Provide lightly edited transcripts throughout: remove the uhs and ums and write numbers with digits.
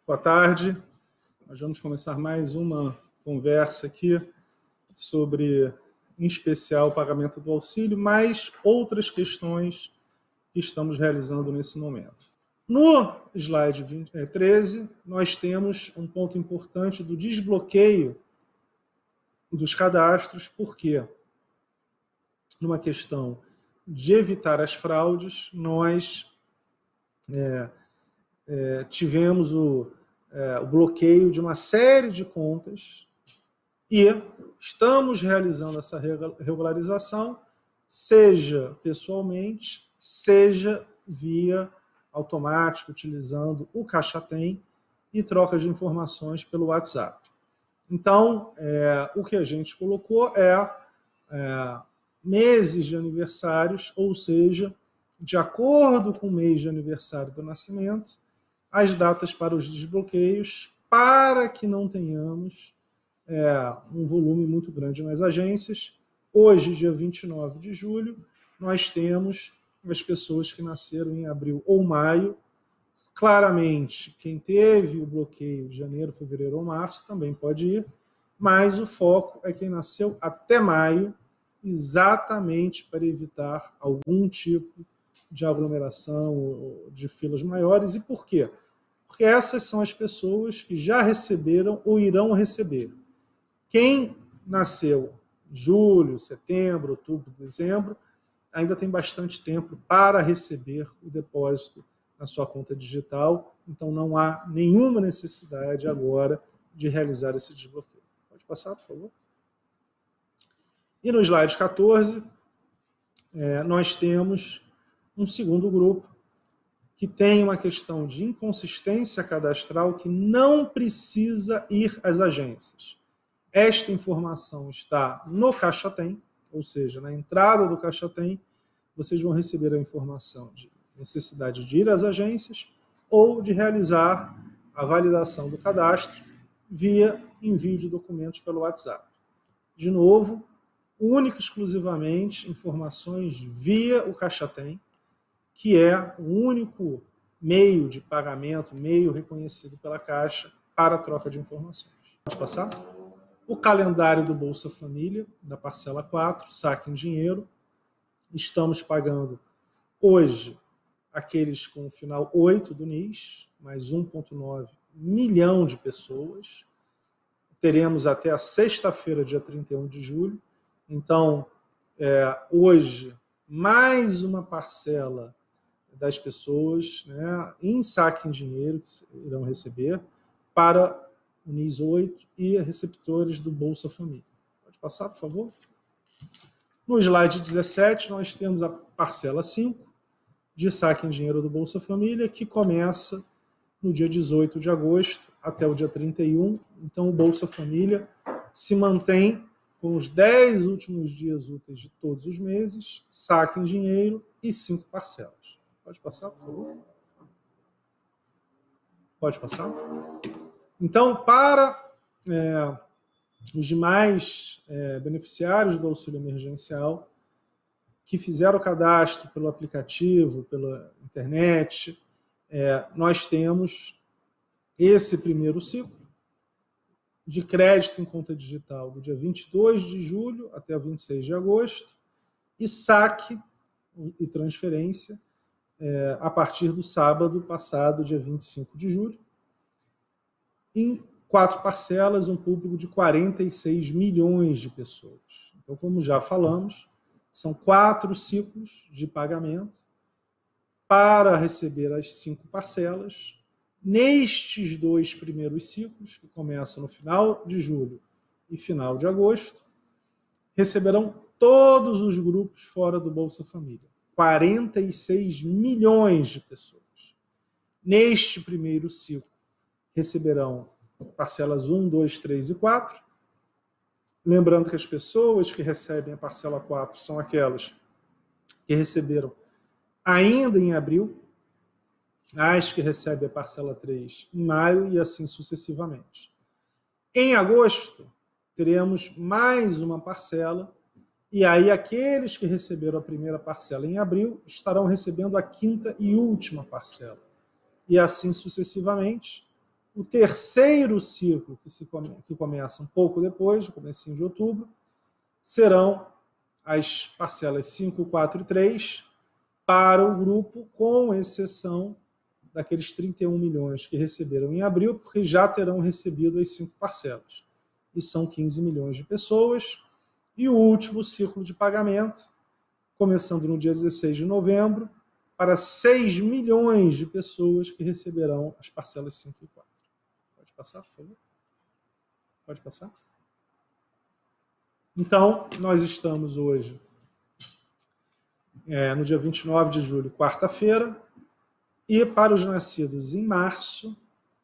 Boa tarde. Nós vamos começar mais uma conversa aqui sobre, em especial, o pagamento do auxílio, mas outras questões que estamos realizando nesse momento. No slide 13, nós temos um ponto importante do desbloqueio dos cadastros, porque, numa questão de evitar as fraudes, nós tivemos o bloqueio de uma série de contas e estamos realizando essa regularização, seja pessoalmente, seja via automática, utilizando o Caixa Tem e troca de informações pelo WhatsApp. Então, o que a gente colocou meses de aniversários, ou seja, de acordo com o mês de aniversário do nascimento, as datas para os desbloqueios, para que não tenhamos um volume muito grande nas agências. Hoje, dia 29 de julho, nós temos as pessoas que nasceram em abril ou maio. Claramente, quem teve o bloqueio de janeiro, fevereiro ou março também pode ir, mas o foco é quem nasceu até maio, exatamente para evitar algum tipo de aglomeração ou de filas maiores. E por quê? Porque essas são as pessoas que já receberam ou irão receber. Quem nasceu em julho, setembro, outubro, dezembro, ainda tem bastante tempo para receber o depósito na sua conta digital, então não há nenhuma necessidade agora de realizar esse desbloqueio. Pode passar, por favor? E no slide 14, nós temos um segundo grupo que tem uma questão de inconsistência cadastral que não precisa ir às agências. Esta informação está no Caixa Tem, ou seja, na entrada do Caixa Tem, vocês vão receber a informação de necessidade de ir às agências ou de realizar a validação do cadastro via envio de documentos pelo WhatsApp. De novo, única e exclusivamente informações via o Caixa Tem, que é o único meio de pagamento, meio reconhecido pela Caixa para a troca de informações. Pode passar? O calendário do Bolsa Família, da parcela 4, saque em dinheiro. Estamos pagando hoje aqueles com o final 8 do NIS, mais 1,9 milhão de pessoas. Teremos até a sexta-feira, dia 31 de julho. Então, hoje, mais uma parcela das pessoas, em saque em dinheiro que irão receber para o NIS 8 e receptores do Bolsa Família. Pode passar, por favor? No slide 17, nós temos a parcela 5 de saque em dinheiro do Bolsa Família, que começa no dia 18 de agosto até o dia 31. Então, o Bolsa Família se mantém com os 10 últimos dias úteis de todos os meses, saque em dinheiro e 5 parcelas. Pode passar, por favor? Pode passar? Então, para os demais beneficiários do auxílio emergencial que fizeram o cadastro pelo aplicativo, pela internet, nós temos esse primeiro ciclo de crédito em conta digital do dia 22 de julho até o 26 de agosto e saque e transferência a partir do sábado passado, dia 25 de julho, em 4 parcelas, um público de 46 milhões de pessoas. Então, como já falamos, são 4 ciclos de pagamento para receber as 5 parcelas. Nestes 2 primeiros ciclos, que começam no final de julho e final de agosto, receberão todos os grupos fora do Bolsa Família. 46 milhões de pessoas. Neste primeiro ciclo, receberão parcelas 1, 2, 3 e 4. Lembrando que as pessoas que recebem a parcela 4 são aquelas que receberam ainda em abril, as que recebem a parcela 3 em maio e assim sucessivamente. Em agosto, teremos mais uma parcela. E aí, aqueles que receberam a primeira parcela em abril estarão recebendo a 5ª e última parcela. E assim sucessivamente, O terceiro ciclo, que começa um pouco depois, no comecinho de outubro, serão as parcelas 5, 4 e 3 para o grupo, com exceção daqueles 31 milhões que receberam em abril, porque já terão recebido as 5 parcelas. E são 15 milhões de pessoas. E o último ciclo de pagamento, começando no dia 16 de novembro, para 6 milhões de pessoas que receberão as parcelas 5 e 4. Pode passar, por favor? Pode passar? Então, nós estamos hoje no dia 29 de julho, quarta-feira, e para os nascidos em março,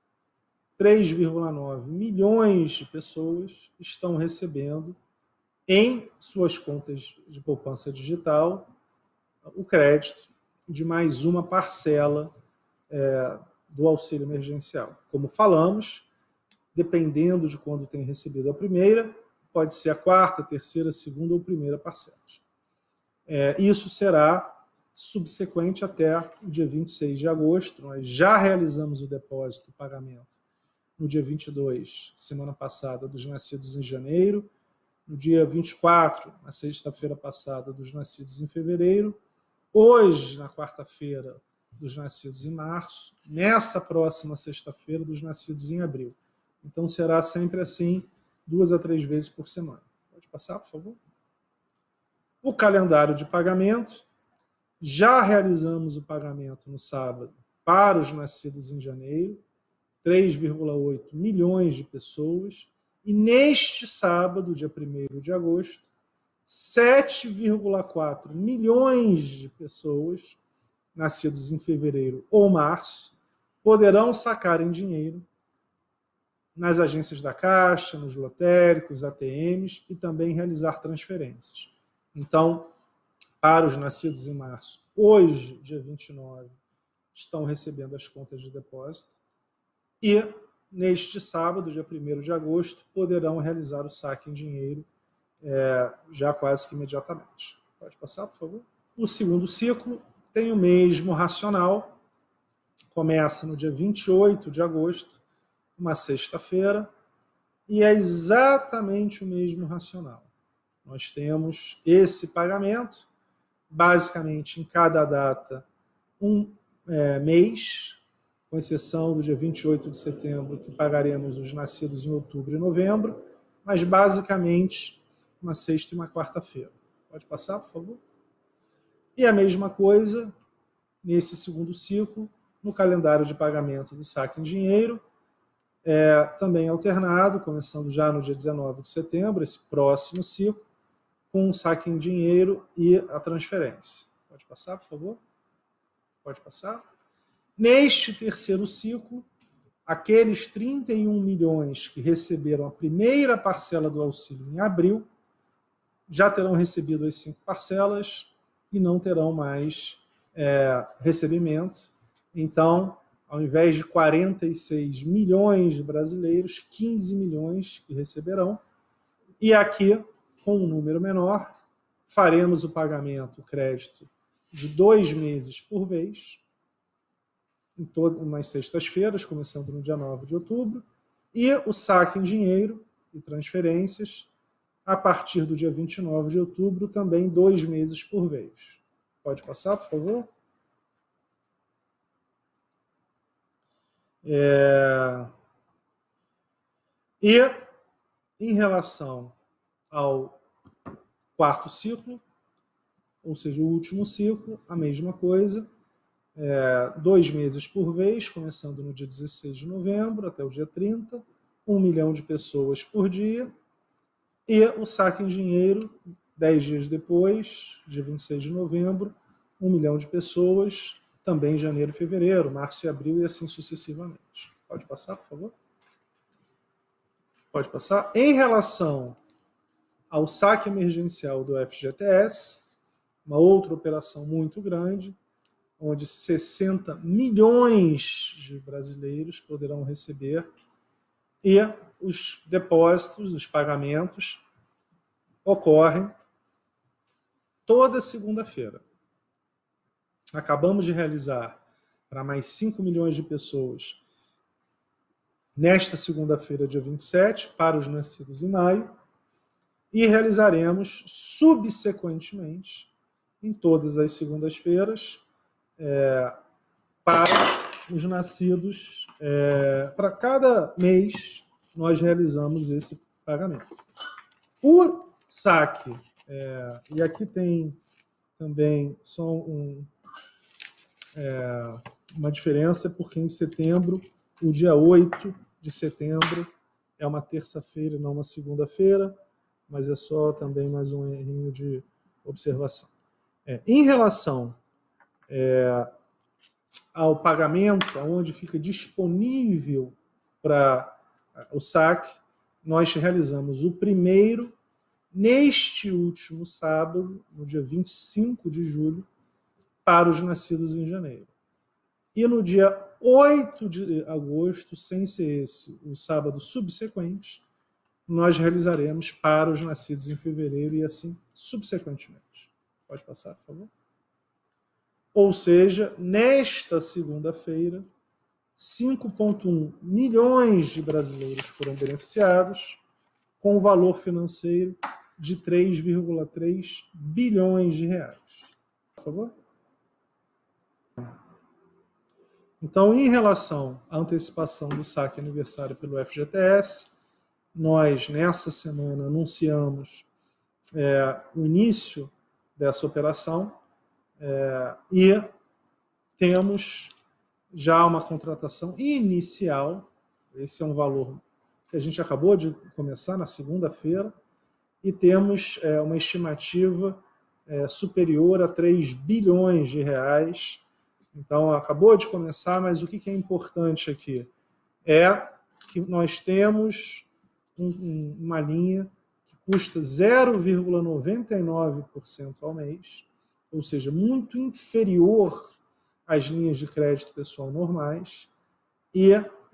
3,9 milhões de pessoas estão recebendo em suas contas de poupança digital o crédito de mais uma parcela do auxílio emergencial. Como falamos, dependendo de quando tem recebido a primeira, pode ser a quarta, terceira, segunda ou primeira parcela. Isso será subsequente até o dia 26 de agosto. Nós já realizamos o depósito, o pagamento, no dia 22, semana passada, dos nascidos em janeiro, no dia 24, na sexta-feira passada, dos nascidos em fevereiro, hoje, na quarta-feira, dos nascidos em março, nessa próxima sexta-feira, dos nascidos em abril. Então, será sempre assim, 2 a 3 vezes por semana. Pode passar, por favor? O calendário de pagamento, já realizamos o pagamento no sábado para os nascidos em janeiro, 3,8 milhões de pessoas, e neste sábado, dia 1º de agosto, 7,4 milhões de pessoas, nascidos em fevereiro ou março, poderão sacar em dinheiro nas agências da Caixa, nos lotéricos, ATMs e também realizar transferências. Então, para os nascidos em março, hoje, dia 29, estão recebendo as contas de depósito e, neste sábado, dia 1º de agosto, poderão realizar o saque em dinheiro já quase que imediatamente. Pode passar, por favor? O segundo ciclo tem o mesmo racional, começa no dia 28 de agosto, uma sexta-feira, e é exatamente o mesmo racional. Nós temos esse pagamento, basicamente em cada data um mês, com exceção do dia 28 de setembro, que pagaremos os nascidos em outubro e novembro, mas basicamente uma sexta e uma quarta-feira. Pode passar, por favor? E a mesma coisa nesse segundo ciclo, no calendário de pagamento do saque em dinheiro, também alternado, começando já no dia 19 de setembro, esse próximo ciclo, com o saque em dinheiro e a transferência. Pode passar, por favor? Pode passar. Neste terceiro ciclo, aqueles 31 milhões que receberam a primeira parcela do auxílio em abril, já terão recebido as 5 parcelas e não terão mais recebimento. Então, ao invés de 46 milhões de brasileiros, 15 milhões que receberão. E aqui, com um número menor, faremos o pagamento, o crédito, de 2 meses por vez, em todas umas sextas-feiras, começando no dia 9 de outubro, e o saque em dinheiro e transferências, a partir do dia 29 de outubro, também 2 meses por vez. Pode passar, por favor? E, em relação ao quarto ciclo, ou seja, o último ciclo, a mesma coisa, 2 meses por vez, começando no dia 16 de novembro até o dia 30, 1 milhão de pessoas por dia, e o saque em dinheiro, 10 dias depois, dia 26 de novembro, 1 milhão de pessoas, também em janeiro e fevereiro, março e abril, e assim sucessivamente. Pode passar, por favor? Pode passar. Em relação ao saque emergencial do FGTS, uma outra operação muito grande, onde 60 milhões de brasileiros poderão receber, e os depósitos, os pagamentos, ocorrem toda segunda-feira. Acabamos de realizar para mais 5 milhões de pessoas nesta segunda-feira, dia 27, para os nascidos em maio, e realizaremos subsequentemente, em todas as segundas-feiras, para os nascidos, para cada mês nós realizamos esse pagamento. O saque, e aqui tem também só uma diferença, porque em setembro, o dia 8 de setembro, é uma terça-feira, não uma segunda-feira, mas é só também mais um errinho de observação. Em relação ao pagamento, onde fica disponível para o saque, nós realizamos o primeiro neste último sábado, no dia 25 de julho, para os nascidos em janeiro. E no dia 8 de agosto, sem ser esse o sábado subsequente, nós realizaremos para os nascidos em fevereiro e assim subsequentemente. Pode passar, por favor? Ou seja, nesta segunda-feira, 5,1 milhões de brasileiros foram beneficiados, com um valor financeiro de 3,3 bilhões de reais. Por favor? Então, em relação à antecipação do saque aniversário pelo FGTS, nós, nessa semana, anunciamos o início dessa operação e temos já uma contratação inicial. Esse é um valor que a gente acabou de começar na segunda-feira, e temos uma estimativa superior a 3 bilhões de reais. Então, acabou de começar, mas o que é importante aqui é que nós temos uma linha que custa 0,99% ao mês, ou seja, muito inferior às linhas de crédito pessoal normais, e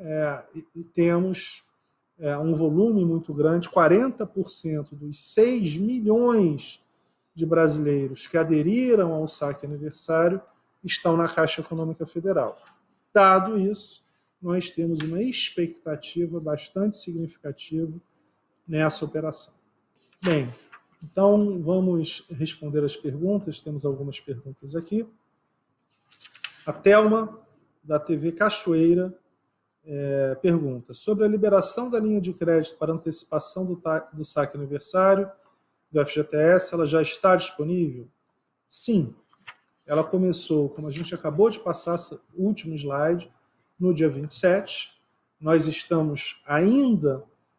temos um volume muito grande, 40% dos 6 milhões de brasileiros que aderiram ao saque aniversário estão na Caixa Econômica Federal. Dado isso, nós temos uma expectativa bastante significativa nessa operação. Bem, então vamos responder as perguntas. Temos algumas perguntas aqui. A Thelma, da TV Cachoeira, pergunta sobre a liberação da linha de crédito para antecipação do saque aniversário do FGTS, ela já está disponível? Sim. Ela começou, como a gente acabou de passar o último slide, no dia 27. Nós estamos ainda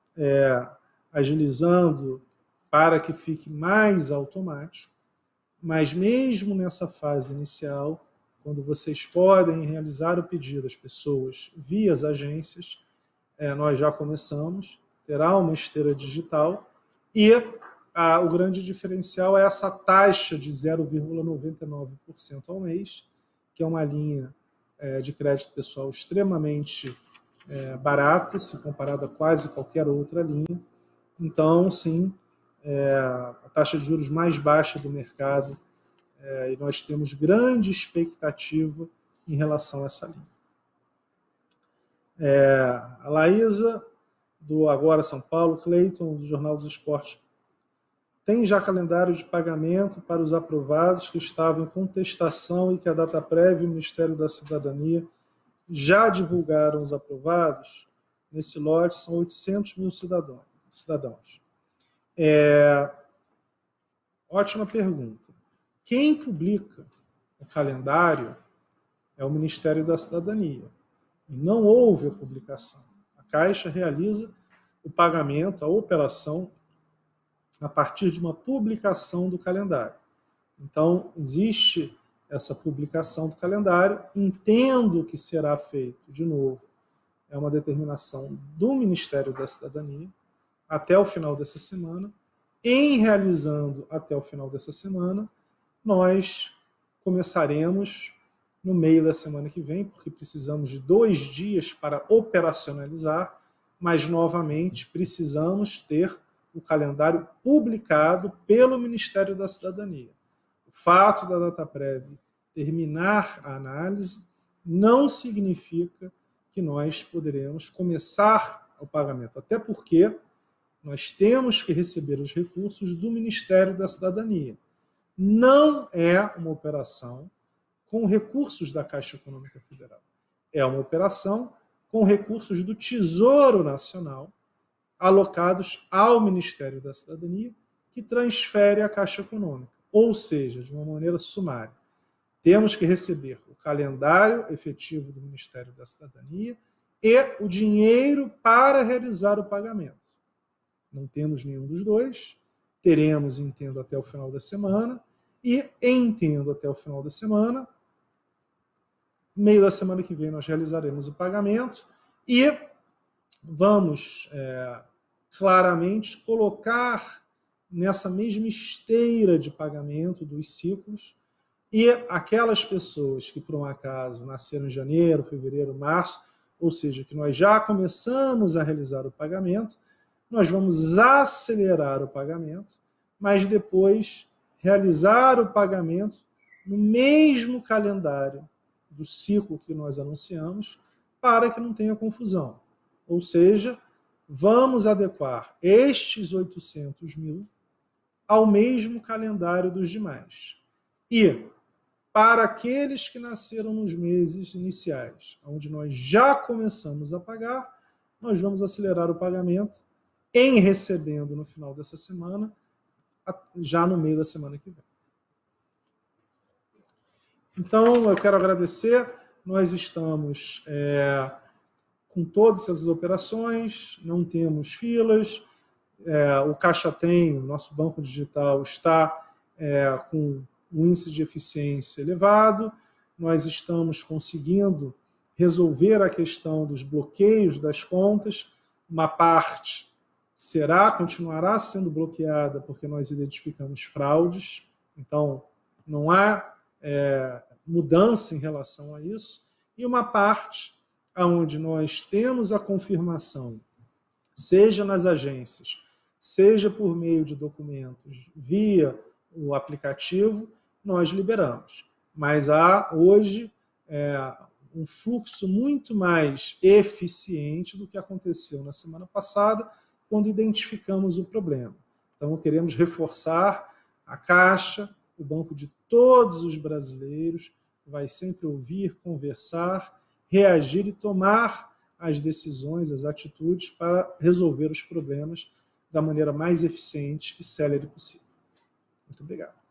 agilizando para que fique mais automático, mas mesmo nessa fase inicial, quando vocês podem realizar o pedido às pessoas via as agências, nós já começamos, terá uma esteira digital, e o grande diferencial é essa taxa de 0,99% ao mês, que é uma linha de crédito pessoal extremamente barata, se comparada a quase qualquer outra linha. Então, sim, a taxa de juros mais baixa do mercado, e nós temos grande expectativa em relação a essa linha. A Laísa, do Agora São Paulo, Cleiton, do Jornal dos Esportes, tem já calendário de pagamento para os aprovados que estavam em contestação e que a Dataprev e o Ministério da Cidadania já divulgaram os aprovados? Nesse lote são 800 mil cidadãos. Ótima pergunta. Quem publica o calendário é o Ministério da Cidadania. E não houve a publicação. A Caixa realiza o pagamento, a operação, a partir de uma publicação do calendário. Então, existe essa publicação do calendário. Entendo que será feito, de novo, é uma determinação do Ministério da Cidadania até o final dessa semana. Em realizando até o final dessa semana, nós começaremos no meio da semana que vem, porque precisamos de 2 dias para operacionalizar, mas, novamente, precisamos ter o calendário publicado pelo Ministério da Cidadania. O fato da Dataprev terminar a análise não significa que nós poderemos começar o pagamento. Até porque nós temos que receber os recursos do Ministério da Cidadania. Não é uma operação com recursos da Caixa Econômica Federal. É uma operação com recursos do Tesouro Nacional alocados ao Ministério da Cidadania, que transfere à Caixa Econômica. Ou seja, de uma maneira sumária, temos que receber o calendário efetivo do Ministério da Cidadania e o dinheiro para realizar o pagamento. Não temos nenhum dos dois, teremos, entendo, até o final da semana, e entendo até o final da semana, meio da semana que vem nós realizaremos o pagamento e vamos claramente colocar nessa mesma esteira de pagamento dos ciclos e aquelas pessoas que, por um acaso, nasceram em janeiro, fevereiro, março, ou seja, que nós já começamos a realizar o pagamento, nós vamos acelerar o pagamento, mas depois realizar o pagamento no mesmo calendário do ciclo que nós anunciamos, para que não tenha confusão. Ou seja, vamos adequar estes 800 mil ao mesmo calendário dos demais. E, para aqueles que nasceram nos meses iniciais, onde nós já começamos a pagar, nós vamos acelerar o pagamento em recebendo no final dessa semana, já no meio da semana que vem. Então, eu quero agradecer. Nós estamos com todas essas operações, não temos filas. O Caixa Tem, o nosso banco digital, está com um índice de eficiência elevado. Nós estamos conseguindo resolver a questão dos bloqueios das contas. Uma parte continuará sendo bloqueada porque nós identificamos fraudes. Então, não há mudança em relação a isso, e uma parte onde nós temos a confirmação, seja nas agências, seja por meio de documentos via o aplicativo, nós liberamos. Mas há hoje um fluxo muito mais eficiente do que aconteceu na semana passada, quando identificamos o problema. Então, queremos reforçar a Caixa, o banco de todos os brasileiros, vai sempre ouvir, conversar, reagir e tomar as decisões, as atitudes para resolver os problemas da maneira mais eficiente e célere possível. Muito obrigado.